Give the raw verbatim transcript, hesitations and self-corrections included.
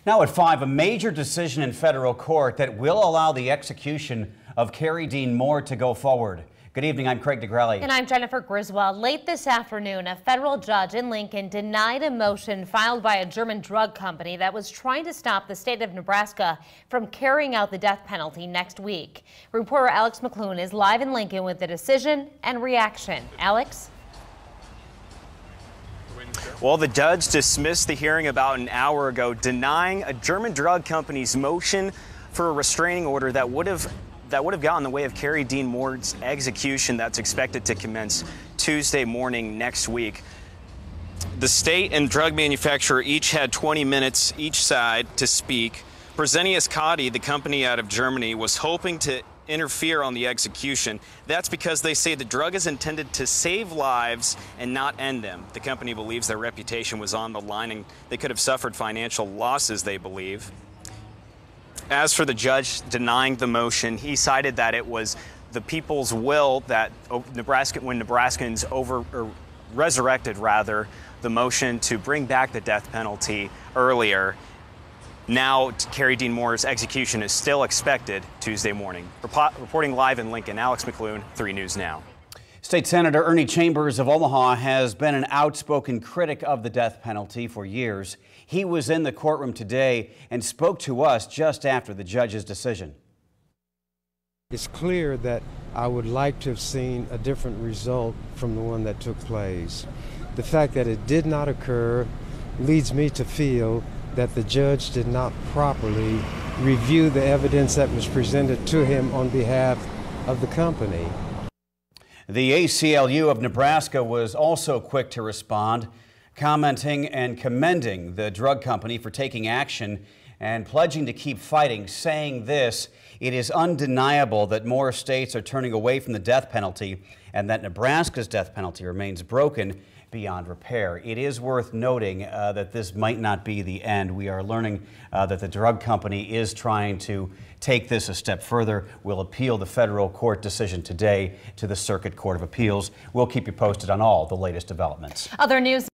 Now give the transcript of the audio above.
Now at five, a major decision in federal court that will allow the execution of Carrie Dean Moore to go forward. Good evening, I'm Craig DeGrelli. And I'm Jennifer Griswold. Late this afternoon, a federal judge in Lincoln denied a motion filed by a German drug company that was trying to stop the state of Nebraska from carrying out the death penalty next week. Reporter Alex McClune is live in Lincoln with the decision and reaction. Alex? Well, the judge dismissed the hearing about an hour ago, denying a German drug company's motion for a restraining order that would have that would have gotten in the way of Carrie Dean Moore's execution that's expected to commence Tuesday morning next week. The state and drug manufacturer each had twenty minutes each side to speak. Fresenius Kabi, the company out of Germany, was hoping to interfere on the execution. That's because they say the drug is intended to save lives and not end them. The company believes their reputation was on the line and they could have suffered financial losses, they believe. As for the judge denying the motion, he cited that it was the people's will that Nebraska, when Nebraskans over or resurrected rather the motion to bring back the death penalty earlier. Now, Carrie Dean Moore's execution is still expected Tuesday morning. Rep- reporting live in Lincoln, Alex McClune, three News Now. State Senator Ernie Chambers of Omaha has been an outspoken critic of the death penalty for years. He was in the courtroom today and spoke to us just after the judge's decision. It's clear that I would like to have seen a different result from the one that took place. The fact that it did not occur leads me to feel that the judge did not properly review the evidence that was presented to him on behalf of the company. The A C L U of Nebraska was also quick to respond, commenting and commending the drug company for taking action and pledging to keep fighting, saying this: "It is undeniable that more states are turning away from the death penalty and that Nebraska's death penalty remains broken beyond repair." It is worth noting uh, that this might not be the end. We are learning uh, that the drug company is trying to take this a step further. We'll appeal the federal court decision today to the Circuit Court of Appeals. We'll keep you posted on all the latest developments. Other news.